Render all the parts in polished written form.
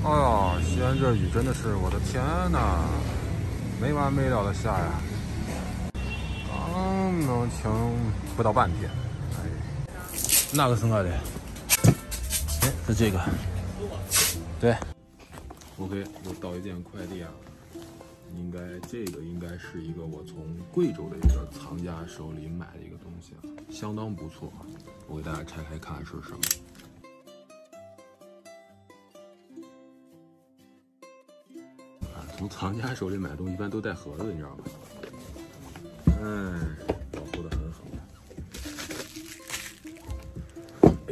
哎呀，西安这雨真的是我的天呐，没完没了的下呀，刚能停不到半天。哎，哪个是我的？哎，是这个。对。OK， 我到一件快递啊，这个应该是一个我从贵州的一个藏家手里买的一个东西啊，相当不错啊。我给大家拆开看是什么。 从藏家手里买东西一般都带盒子，你知道吗？保护的很好。哎，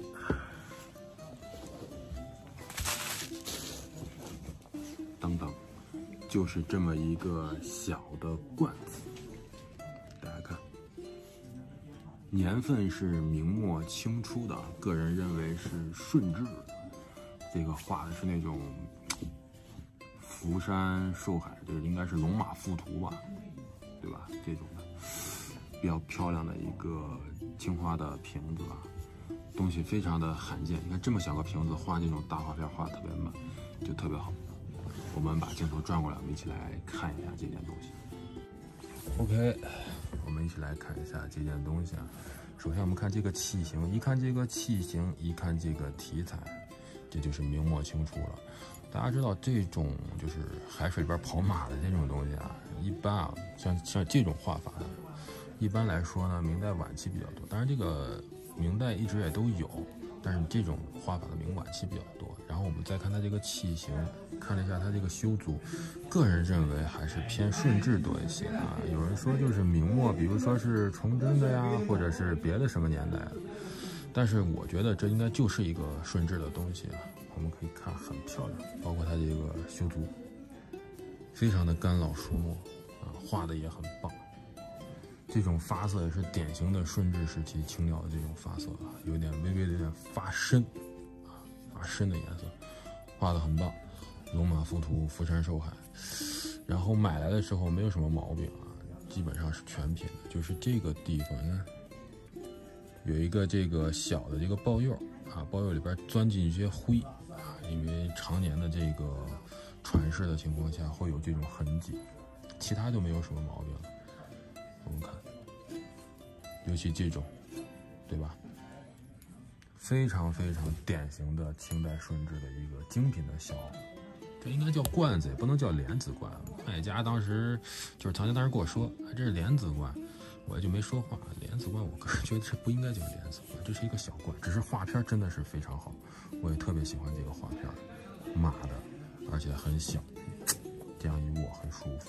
当当，就是这么一个小的罐子，大家看，年份是明末清初的，个人认为是顺治的。这个画的是那种。 福山寿海，这应该是龙马附图吧，对吧？这种的比较漂亮的一个青花的瓶子啊，东西非常的罕见。你看这么小个瓶子，画那种大画片画得特别慢，就特别好。我们把镜头转过来，我们一起来看一下这件东西。OK， 我们一起来看一下这件东西啊。首先我们看这个器型，一看这个器型，一看这个题材，这就是明末清初了。 大家知道这种就是海水里边跑马的这种东西啊，一般啊，像这种画法呢，一般来说呢，明代晚期比较多。当然，这个明代一直也都有，但是这种画法的明晚期比较多。然后我们再看它这个器型，看了一下它这个修足，个人认为还是偏顺治多一些啊。有人说就是明末，比如说是崇祯的呀，或者是别的什么年代的，但是我觉得这应该就是一个顺治的东西啊。 我们可以看很漂亮，包括它这个修足，非常的干老疏墨啊，画的也很棒。这种发色也是典型的顺治时期青鸟的这种发色啊，有点微微的有点发深啊，发深的颜色，画的很棒。龙马附图，福山寿海，然后买来的时候没有什么毛病啊，基本上是全品的。就是这个地方呢，有一个这个小的这个抱釉啊，抱釉里边钻进一些灰。 因为常年的这个传世的情况下，会有这种痕迹，其他就没有什么毛病了。我们看，尤其这种，对吧？非常非常典型的清代顺治的一个精品的小，这应该叫罐子，也不能叫莲子罐。卖家当时就是藏家当时跟我说，这是莲子罐，我就没说话。莲子罐，我个人觉得这不应该叫莲子罐，这是一个小罐，只是画片真的是非常好。 我也特别喜欢这个画片，马的，而且很小，这样一握很舒服。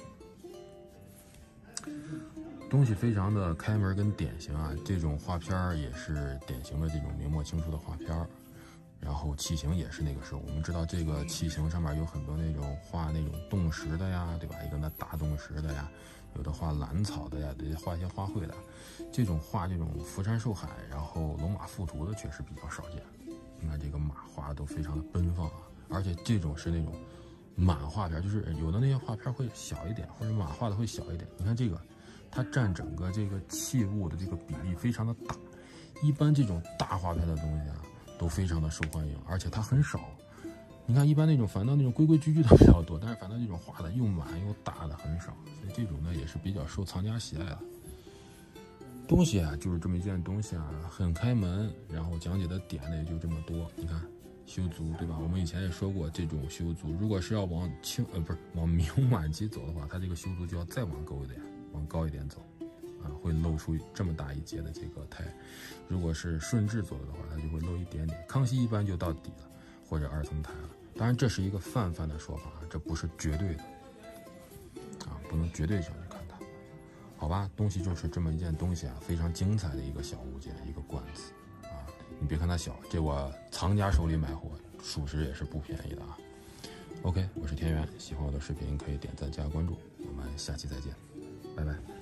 东西非常的开门跟典型啊，这种画片也是典型的这种明末清初的画片，然后器型也是那个时候。我们知道这个器型上面有很多那种画那种冻石的呀，对吧？一个那大冻石的呀，有的画兰草的呀，得画一些花卉的。这种画这种福山寿海，然后龙马附图的确实比较少见。 你看这个马画都非常的奔放啊，而且这种是那种满画片，就是有的那些画片会小一点，或者马画的会小一点。你看这个，它占整个这个器物的这个比例非常的大。一般这种大画片的东西啊，都非常的受欢迎，而且它很少。你看一般那种反倒那种规规矩矩的比较多，但是反倒这种画的又满又大的很少，所以这种呢也是比较受藏家喜爱的。 东西啊，就是这么一件东西啊，很开门，然后讲解的点呢也就这么多。你看修足，对吧？我们以前也说过，这种修足，如果是要往往明晚期走的话，它这个修足就要再往高一点走，啊，会露出这么大一截的这个胎。如果是顺治做的话，它就会露一点点。康熙一般就到底了，或者2层胎了。当然，这是一个泛的说法，这不是绝对的，啊，不能绝对想去看它。 好吧，东西就是这么一件东西啊，非常精彩的一个小物件，一个罐子啊。你别看它小，这我藏家手里买货，属实也是不便宜的啊。OK， 我是田园，喜欢我的视频可以点赞加关注，我们下期再见，拜拜。